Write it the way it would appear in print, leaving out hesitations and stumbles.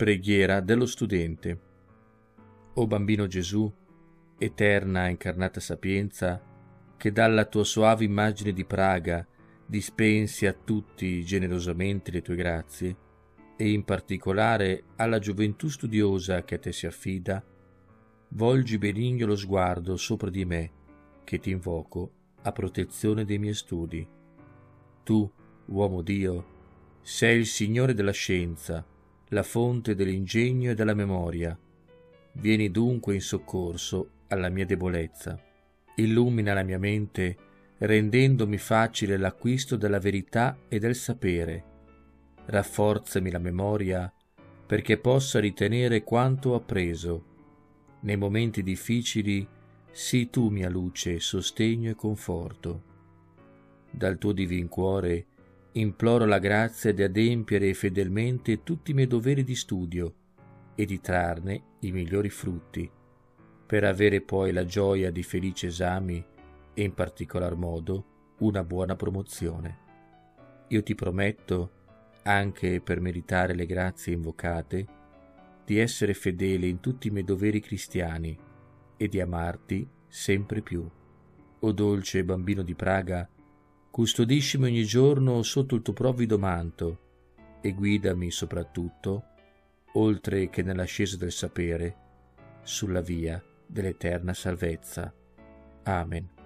Preghiera dello studente. O Bambino Gesù, eterna incarnata sapienza, che dalla tua soave immagine di Praga dispensi a tutti generosamente le tue grazie, e in particolare alla gioventù studiosa che a te si affida, volgi benigno lo sguardo sopra di me, che ti invoco a protezione dei miei studi. Tu, uomo Dio, sei il Signore della scienza, la fonte dell'ingegno e della memoria. Vieni dunque in soccorso alla mia debolezza. Illumina la mia mente, rendendomi facile l'acquisto della verità e del sapere. Rafforzami la memoria, perché possa ritenere quanto ho appreso. Nei momenti difficili sii tu mia luce, sostegno e conforto. Dal tuo divin cuore imploro la grazia di adempiere fedelmente tutti i miei doveri di studio e di trarne i migliori frutti, per avere poi la gioia di felici esami e in particolar modo una buona promozione. Io ti prometto, anche per meritare le grazie invocate, di essere fedele in tutti i miei doveri cristiani e di amarti sempre più. O dolce Bambino di Praga, custodiscimi ogni giorno sotto il tuo provvido manto e guidami soprattutto, oltre che nell'ascesa del sapere, sulla via dell'eterna salvezza. Amen.